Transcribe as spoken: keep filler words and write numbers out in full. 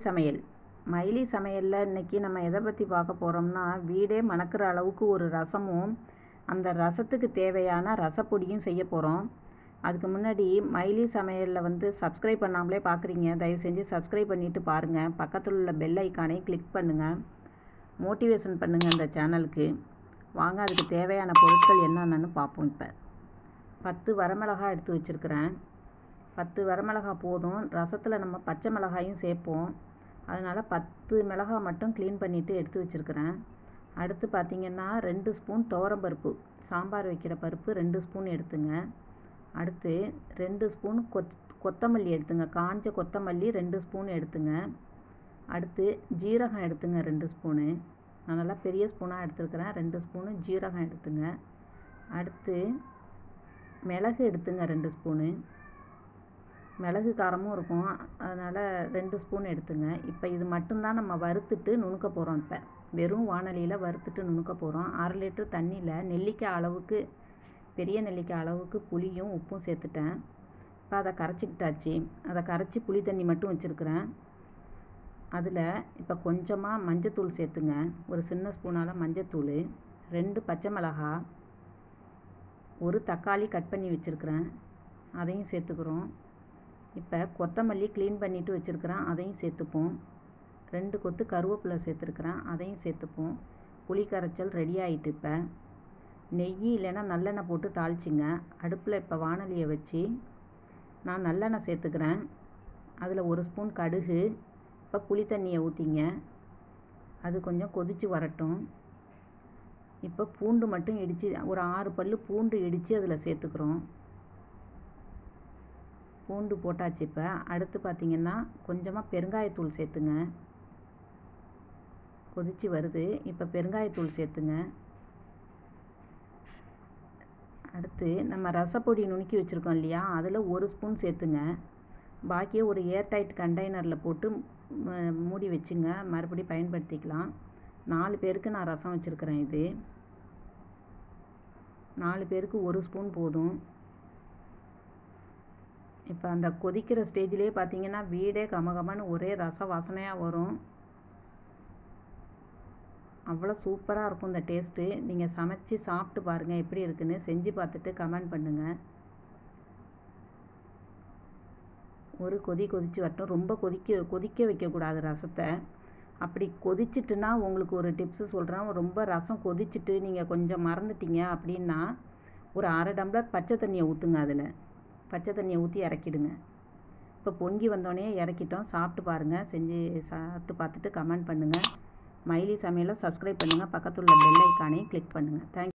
சமையல். மைலி சமையலில் இன்றைக்கி நம்ம எதை பற்றி பார்க்க போகிறோம்னா, வீடே மணக்கிற அளவுக்கு ஒரு ரசமும் அந்த ரசத்துக்கு தேவையான ரசப்பொடியும் செய்ய போகிறோம். அதுக்கு முன்னாடி மைலி சமையலில் வந்து சப்ஸ்கிரைப் பண்ணாமலே பார்க்குறீங்க, தயவு செஞ்சு சப்ஸ்கிரைப் பண்ணிவிட்டு பாருங்கள். பக்கத்தில் உள்ள பெல் ஐக்கானை கிளிக் பண்ணுங்கள். மோட்டிவேஷன் பண்ணுங்கள் இந்த சேனலுக்கு. வாங்க அதுக்கு தேவையான பொருட்கள் என்னென்னு பார்ப்போம். இப்போ பத்து வரமிளகாய் எடுத்து வச்சுருக்கிறேன். பத்து வரமிளகாய் போதும். ரசத்தில் நம்ம பச்சை மிளகாயும் சேர்ப்போம். அதனால் பத்து மிளகாய் மட்டும் க்ளீன் பண்ணிவிட்டு எடுத்து வச்சுருக்கிறேன். அடுத்து பார்த்திங்கன்னா ரெண்டு ஸ்பூன் துவரம்பருப்பு, சாம்பார் வைக்கிற பருப்பு ரெண்டு ஸ்பூன் எடுத்துங்க. அடுத்து ரெண்டு ஸ்பூன் கொத் கொத்தமல்லி எடுத்துங்க. காஞ்ச கொத்தமல்லி ரெண்டு ஸ்பூன் எடுத்துங்க. அடுத்து ஜீரகம் எடுத்துங்க ரெண்டு ஸ்பூனு. நான் நல்லா பெரிய ஸ்பூனாக எடுத்துருக்கிறேன். ரெண்டு ஸ்பூனு ஜீரகம் எடுத்துங்க. அடுத்து மிளகு எடுத்துங்க ரெண்டு ஸ்பூனு. மிளகு காரமும் இருக்கும், அதனால் ரெண்டு ஸ்பூன் எடுத்துங்க. இப்போ இது மட்டும்தான் நம்ம வறுத்துட்டு நுணுக்க போகிறோம். இப்போ வெறும் வாணலியில் வறுத்துட்டு நுணுக்க போகிறோம். அரை லிட்டர் தண்ணியில் நெல்லிக்காய் அளவுக்கு, பெரிய நெல்லிக்காய் அளவுக்கு புளியும் உப்பும் சேர்த்துட்டேன். இப்போ அதை கரைச்சிக்கிட்டாச்சு. அதை கரைச்சி புளி தண்ணி மட்டும் வச்சுருக்கிறேன். அதில் இப்போ கொஞ்சமாக மஞ்சத்தூள் சேர்த்துங்க. ஒரு சின்ன ஸ்பூனால் மஞ்சத்தூள், ரெண்டு பச்சை மிளகாய், ஒரு தக்காளி கட் பண்ணி வச்சுருக்கிறேன், அதையும் சேர்த்துக்கிறோம். இப்போ கொத்தமல்லி க்ளீன் பண்ணிவிட்டு வச்சுருக்கிறேன், அதையும் சேர்த்துப்போம். ரெண்டு கொத்து கருவேப்பிலை சேர்த்துருக்குறேன், அதையும் சேர்த்துப்போம். புளி கரைச்சல் ரெடி ஆகிட்டு. இப்போ நெய் இல்லைன்னா நல்லெண்ணெய் போட்டு தாளிச்சிங்க. அடுப்பில் இப்போ வாணலியை வச்சு நான் நல்லெண்ணெய் சேர்த்துக்கிறேன். அதில் ஒரு ஸ்பூன் கடுகு. இப்போ புளி தண்ணியை ஊற்றிங்க. அது கொஞ்சம் கொதித்து வரட்டும். இப்போ பூண்டு மட்டும் இடித்து, ஒரு ஆறு பல் பூண்டு இடித்து அதில் சேர்த்துக்கிறோம். பூண்டு போட்டாச்சு. இப்போ அடுத்து பார்த்திங்கன்னா கொஞ்சமாக பெருங்காயத்தூள் சேர்த்துங்க. கொதித்து வருது. இப்போ பெருங்காயத்தூள் சேர்த்துங்க. அடுத்து நம்ம ரசப்பொடி நுணுக்கி வச்சுருக்கோம் இல்லையா, அதில் ஒரு ஸ்பூன் சேர்த்துங்க. பாக்கியை ஒரு ஏர்டைட் கண்டெய்னரில் போட்டு மூடி வச்சுங்க, மறுபடியும் பயன்படுத்திக்கலாம். நாலு பேருக்கு நான் ரசம் வச்சுருக்கிறேன். இது நாலு பேருக்கு ஒரு ஸ்பூன் போதும். இப்போ அந்த கொதிக்கிற ஸ்டேஜ்லேயே பார்த்தீங்கன்னா வீடே கமகமன்னு ஒரே ரச வாசனையாக வரும். அவ்வளோ சூப்பராக இருக்கும் இந்த டேஸ்ட்டு. நீங்கள் சமைச்சு சாப்பிட்டு பாருங்கள் எப்படி இருக்குன்னு. செஞ்சு பார்த்துட்டு கமெண்ட் பண்ணுங்கள். ஒரு கொதி கொதித்து வரட்டும். ரொம்ப கொதிக்க கொதிக்க வைக்கக்கூடாது ரசத்தை. அப்படி கொதிச்சிட்டுனா உங்களுக்கு ஒரு டிப்ஸு சொல்கிறேன். ரொம்ப ரசம் கொதிச்சுட்டு நீங்கள் கொஞ்சம் மறந்துட்டீங்க அப்படின்னா ஒரு அரை டம்ளர் பச்சை தண்ணியை ஊற்றுங்க. அதில் பச்சை தண்ணியை ஊற்றி இறக்கிடுங்க. இப்போ பொங்கி வந்தோடனே இறக்கிட்டோம். சாப்பிட்டு பாருங்கள். செஞ்சு சாப்பிட்டு பார்த்துட்டு கமெண்ட் பண்ணுங்கள். மைலி சமையலை சப்ஸ்கிரைப் பண்ணுங்கள். பக்கத்தில் உள்ள பெல் ஐக்கானையும் கிளிக் பண்ணுங்கள். தேங்க்யூ.